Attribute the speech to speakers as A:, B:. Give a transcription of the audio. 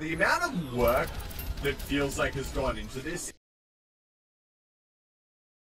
A: the amount of work that feels like has gone into this